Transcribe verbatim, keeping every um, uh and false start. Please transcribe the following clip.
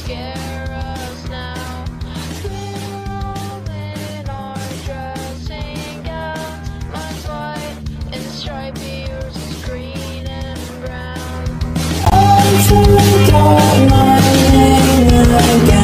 scare us now. We're all in our dressing gowns. Mine's white and stripy, yours is green and brown. I forgot my name again.